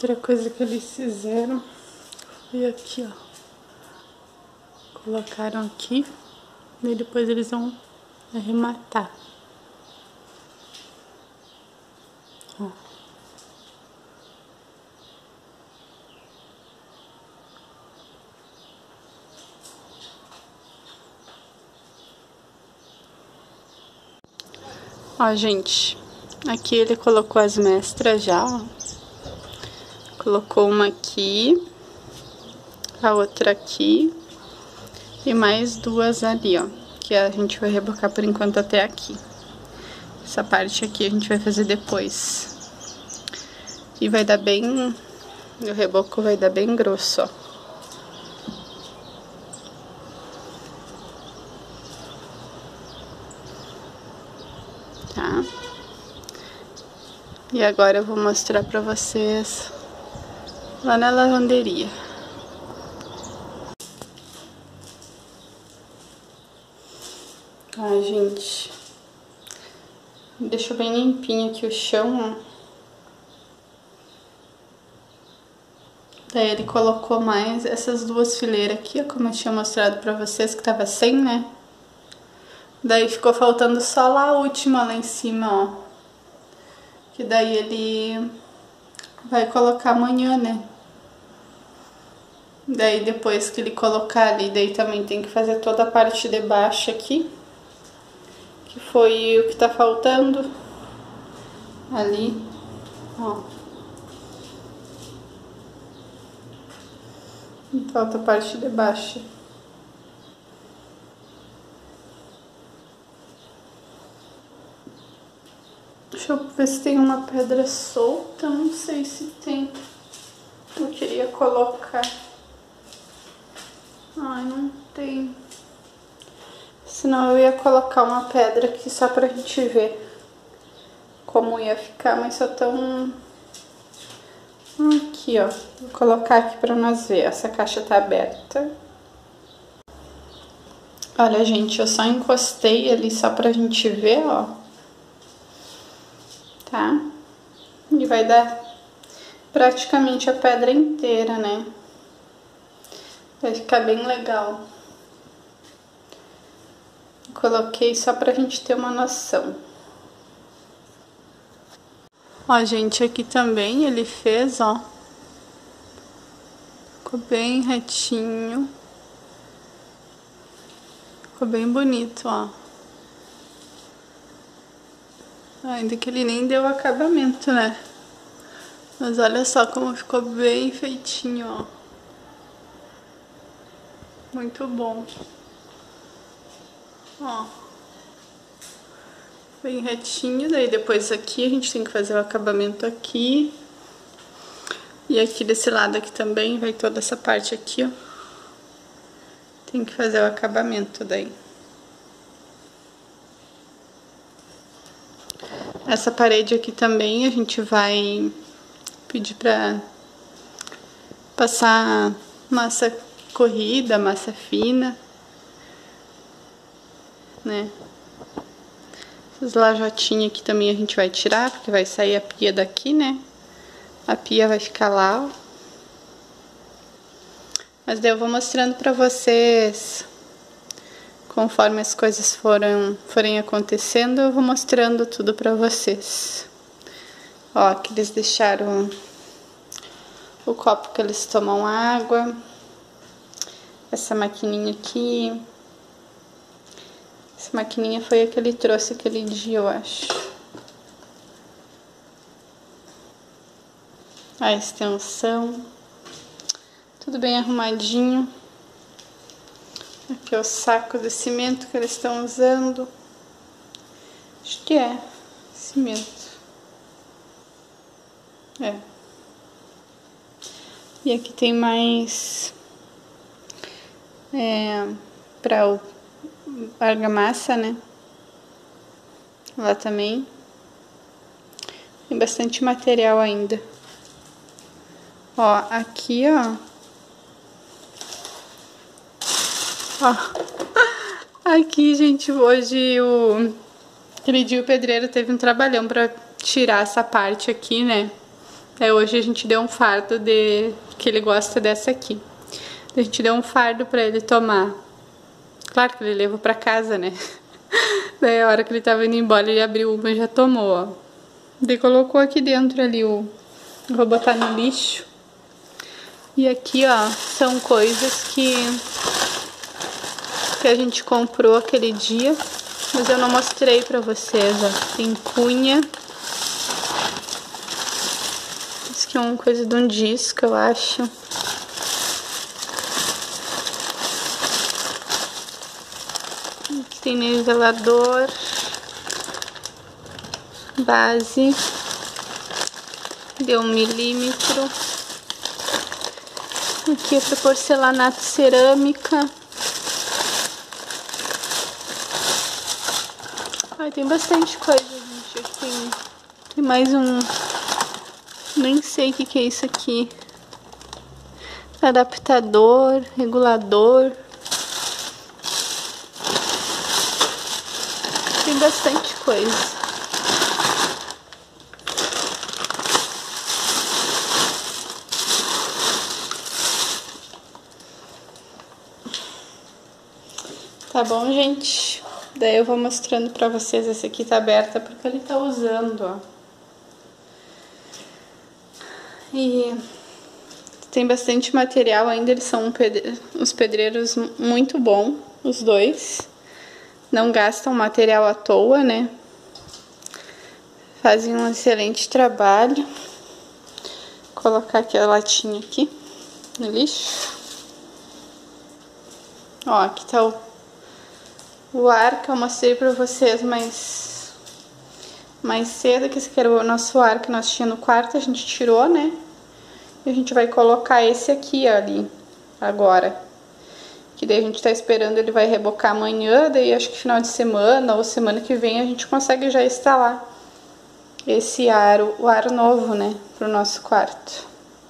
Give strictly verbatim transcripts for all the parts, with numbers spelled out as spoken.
Outra coisa que eles fizeram foi aqui, ó. Colocaram aqui e depois eles vão arrematar. Ó. Ó, gente, aqui ele colocou as mestras já, ó. Colocou uma aqui, a outra aqui e mais duas ali, ó, que a gente vai rebocar por enquanto até aqui. Essa parte aqui a gente vai fazer depois. E vai dar bem, o reboco vai dar bem grosso, ó. Tá? E agora eu vou mostrar pra vocês lá na lavanderia. Ai, gente, deixou bem limpinho aqui o chão, ó. Daí ele colocou mais essas duas fileiras aqui, ó, como eu tinha mostrado pra vocês que tava sem, né? Daí ficou faltando só lá a última lá em cima, ó. Que daí ele vai colocar amanhã, né? Daí depois que ele colocar ali, daí também tem que fazer toda a parte de baixo aqui. Que foi o que tá faltando. Ali, ó. Falta a parte de baixo. Deixa eu ver se tem uma pedra solta. Não sei se tem. Eu queria colocar. Ai, não tem. Senão eu ia colocar uma pedra aqui só pra gente ver como ia ficar, mas só tão... Aqui, ó. Vou colocar aqui pra nós ver. Essa caixa tá aberta. Olha, gente, eu só encostei ali só pra gente ver, ó. Tá? E vai dar praticamente a pedra inteira, né? Vai ficar bem legal. Coloquei só pra gente ter uma noção. Ó, gente, aqui também ele fez, ó. Ficou bem retinho. Ficou bem bonito, ó. Ainda que ele nem deu acabamento, né? Mas olha só como ficou bem feitinho, ó. Muito bom. Ó. Bem retinho, daí depois aqui a gente tem que fazer o acabamento aqui. E aqui desse lado aqui também, vai toda essa parte aqui, ó. Tem que fazer o acabamento daí. Essa parede aqui também a gente vai pedir pra passar massa corrida, massa fina, né? Essas lajotinhas aqui também a gente vai tirar, porque vai sair a pia daqui, né? A pia vai ficar lá, ó. Mas daí eu vou mostrando pra vocês, conforme as coisas foram, forem acontecendo, eu vou mostrando tudo pra vocês. Ó, aqui eles deixaram o copo que eles tomam água. Essa maquininha aqui. Essa maquininha foi a que ele trouxe aquele dia, eu acho. A extensão. Tudo bem arrumadinho. Aqui é o saco de cimento que eles estão usando. Acho que é cimento. É. E aqui tem mais é, para o argamassa, né? Lá também. Tem bastante material ainda. Ó, aqui, ó. Ó. Aqui, gente, hoje o... Aquele dia o pedreiro teve um trabalhão pra tirar essa parte aqui, né? Aí hoje a gente deu um fardo de... que ele gosta dessa aqui. A gente deu um fardo pra ele tomar. Claro que ele levou pra casa, né? Daí a hora que ele tava indo embora, ele abriu uma e já tomou, ó. Daí colocou aqui dentro ali o... Vou botar no lixo. E aqui, ó, são coisas que... que a gente comprou aquele dia. Mas eu não mostrei pra vocês, ó. Tem cunha. Isso aqui é uma coisa de um disco, eu acho. Aqui tem nivelador. Base. Deu um milímetro. Aqui é para porcelanato cerâmica. Ai, tem bastante coisa, gente. Aqui tem, tem mais um... Nem sei o que, que é isso aqui. Adaptador, regulador. Tem bastante coisa. Tá bom, gente? Daí eu vou mostrando pra vocês. Esse aqui tá aberta porque ele tá usando, ó. E tem bastante material ainda. Eles são um pedre... uns pedreiros muito bons, os dois. Não gastam material à toa, né? Fazem um excelente trabalho. Vou colocar aqui a latinha aqui no lixo. Ó, aqui tá o, o ar que eu mostrei pra vocês mais, mais cedo, que esse aqui era o nosso ar que nós tínhamos no quarto, a gente tirou, né? E a gente vai colocar esse aqui ali, agora. Que daí a gente tá esperando, ele vai rebocar amanhã, daí acho que final de semana ou semana que vem a gente consegue já instalar esse ar, o ar novo, né, pro nosso quarto.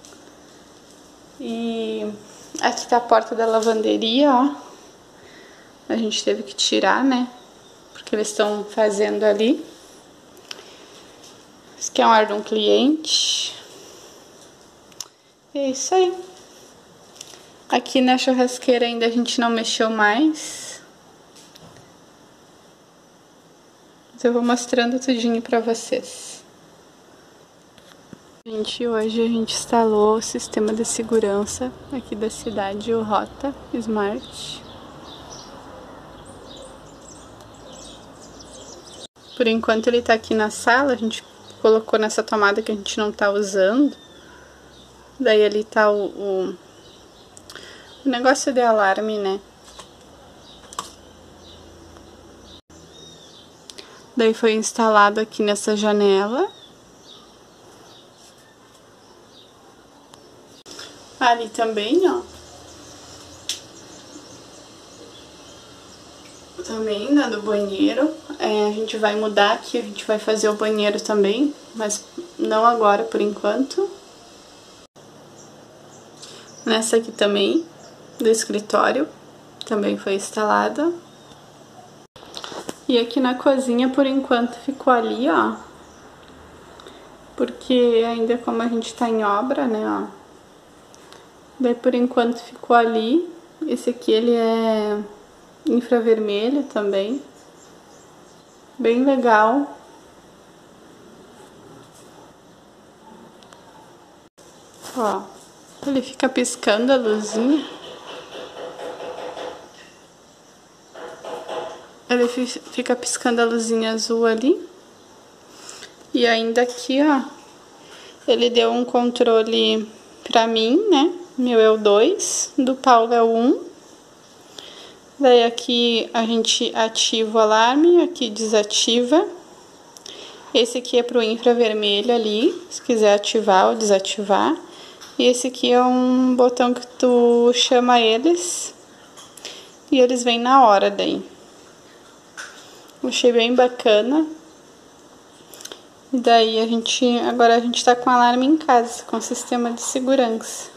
E aqui tá a porta da lavanderia, ó. A gente teve que tirar, né, porque eles estão fazendo ali. Esse aqui é um ar de um cliente. É isso aí. Aqui na churrasqueira ainda a gente não mexeu mais. Mas eu vou mostrando tudinho pra vocês. Gente, hoje a gente instalou o sistema de segurança aqui da cidade, o Rota Smart. Por enquanto ele tá aqui na sala, a gente colocou nessa tomada que a gente não tá usando. Daí ali tá o... o O negócio de alarme, né? Daí foi instalado aqui nessa janela. Ali também, ó. Também, né, do banheiro. É, a gente vai mudar aqui, a gente vai fazer o banheiro também, mas não agora, por enquanto. Nessa aqui também, do escritório, também foi instalada. E aqui na cozinha, por enquanto, ficou ali, ó. Porque ainda como a gente tá em obra, né, ó. Daí, por enquanto, ficou ali. Esse aqui, ele é infravermelho também. Bem legal. Ó, ele fica piscando a luzinha. Ele fica piscando a luzinha azul ali. E ainda aqui, ó, ele deu um controle pra mim, né? Meu é o dois, do Paulo é o um. Daí aqui a gente ativa o alarme, aqui desativa. Esse aqui é pro infravermelho ali, se quiser ativar ou desativar. E esse aqui é um botão que tu chama eles e eles vêm na hora daí. Achei bem bacana. E daí a gente, agora a gente tá com alarme em casa, com sistema de segurança.